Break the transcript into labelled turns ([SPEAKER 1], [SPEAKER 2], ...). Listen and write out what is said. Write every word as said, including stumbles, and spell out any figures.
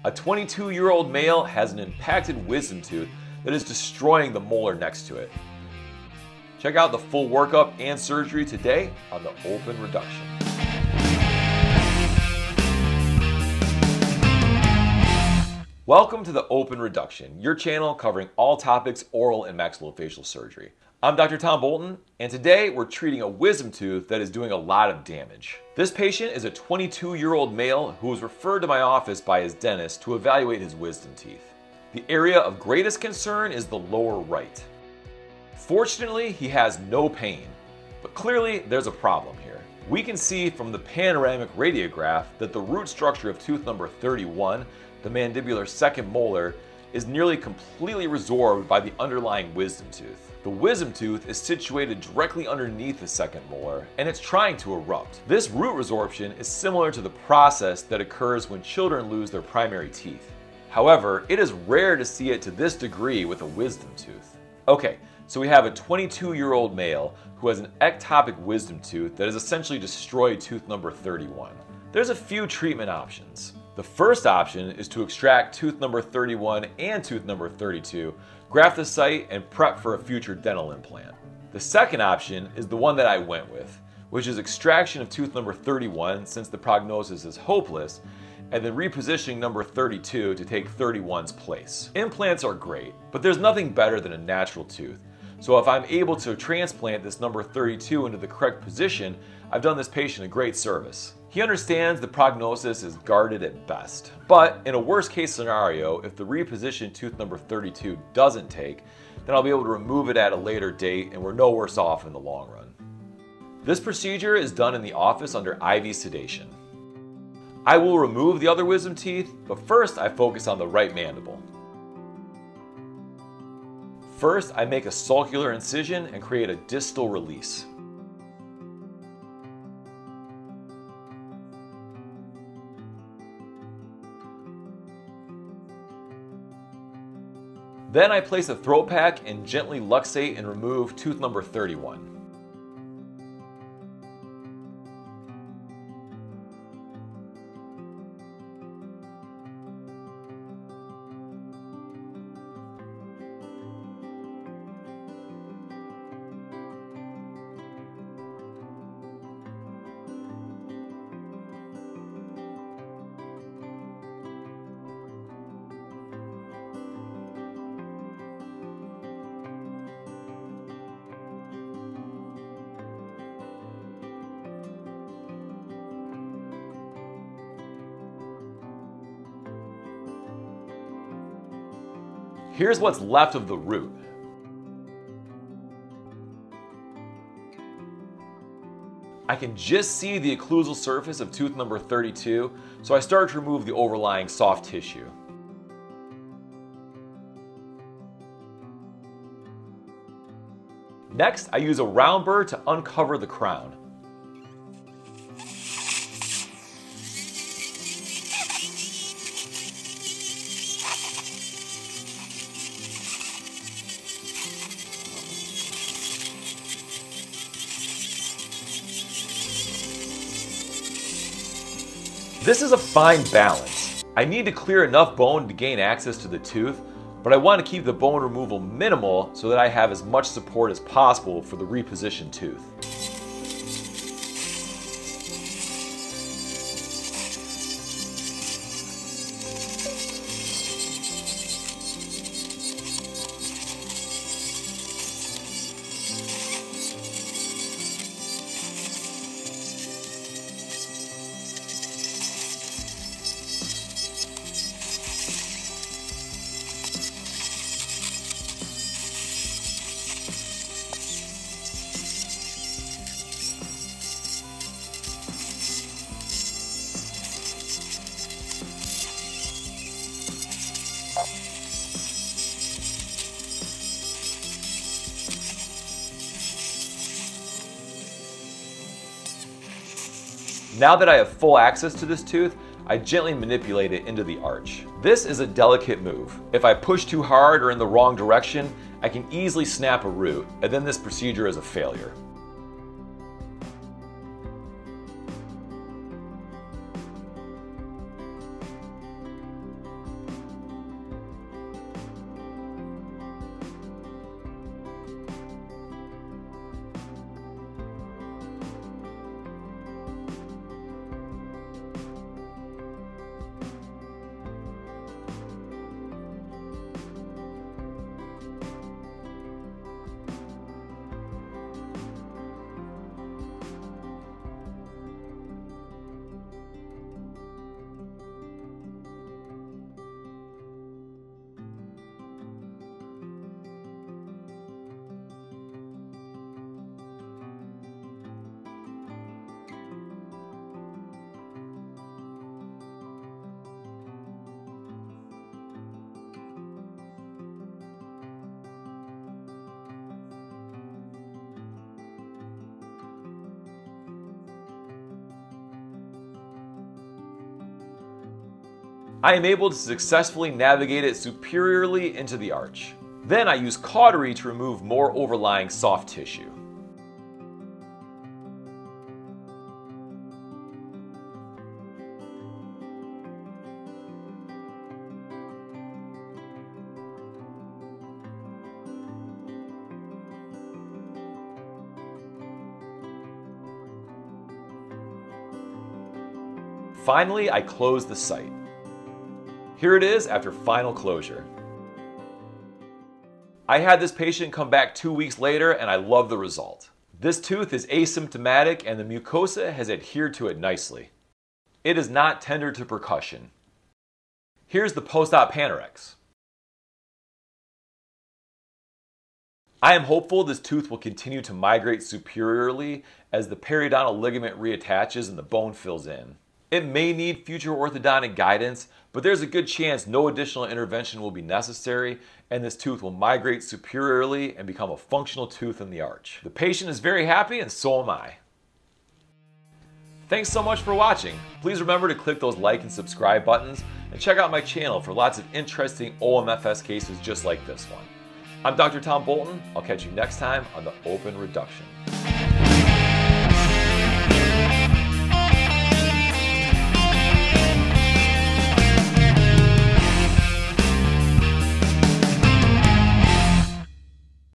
[SPEAKER 1] A twenty-two-year-old male has an impacted wisdom tooth that is destroying the molar next to it. Check out the full workup and surgery today on the open reduction. Welcome to the Open Reduction, your channel covering all topics oral and maxillofacial surgery. I'm Doctor Tom Bolten, and today we're treating a wisdom tooth that is doing a lot of damage. This patient is a twenty-two-year-old male who was referred to my office by his dentist to evaluate his wisdom teeth. The area of greatest concern is the lower right. Fortunately, he has no pain, but clearly there's a problem here. We can see from the panoramic radiograph that the root structure of tooth number thirty-one, the mandibular second molar, is nearly completely resorbed by the underlying wisdom tooth. The wisdom tooth is situated directly underneath the second molar, and it's trying to erupt. This root resorption is similar to the process that occurs when children lose their primary teeth. However, it is rare to see it to this degree with a wisdom tooth. Okay, so we have a twenty-two-year-old male who has an ectopic wisdom tooth that has essentially destroyed tooth number thirty-one. There's a few treatment options. The first option is to extract tooth number thirty-one and tooth number thirty-two, graft the site, and prep for a future dental implant. The second option is the one that I went with, which is extraction of tooth number thirty-one since the prognosis is hopeless, and then repositioning number thirty-two to take thirty-one's place. Implants are great, but there's nothing better than a natural tooth. So if I'm able to transplant this number thirty-two into the correct position, I've done this patient a great service. He understands the prognosis is guarded at best. But in a worst case scenario, if the repositioned tooth number thirty-two doesn't take, then I'll be able to remove it at a later date and we're no worse off in the long run. This procedure is done in the office under I V sedation. I will remove the other wisdom teeth, but first I focus on the right mandible. First, I make a sulcular incision and create a distal release. Then I place a throat pack and gently luxate and remove tooth number thirty-one. Here's what's left of the root. I can just see the occlusal surface of tooth number thirty-two, so I start to remove the overlying soft tissue. Next, I use a round burr to uncover the crown. This is a fine balance. I need to clear enough bone to gain access to the tooth, but I want to keep the bone removal minimal so that I have as much support as possible for the repositioned tooth. Now that I have full access to this tooth, I gently manipulate it into the arch. This is a delicate move. If I push too hard or in the wrong direction, I can easily snap a root, and then this procedure is a failure. I am able to successfully navigate it superiorly into the arch. Then I use cautery to remove more overlying soft tissue. Finally, I close the site. Here it is after final closure. I had this patient come back two weeks later and I love the result. This tooth is asymptomatic and the mucosa has adhered to it nicely. It is not tender to percussion. Here's the post-op panorex. I am hopeful this tooth will continue to migrate superiorly as the periodontal ligament reattaches and the bone fills in. It may need future orthodontic guidance, but there's a good chance no additional intervention will be necessary and this tooth will migrate superiorly and become a functional tooth in the arch. The patient is very happy and so am I. Thanks so much for watching. Please remember to click those like and subscribe buttons and check out my channel for lots of interesting O M F S cases just like this one. I'm Doctor Tom Bolten. I'll catch you next time on the Open Reduction.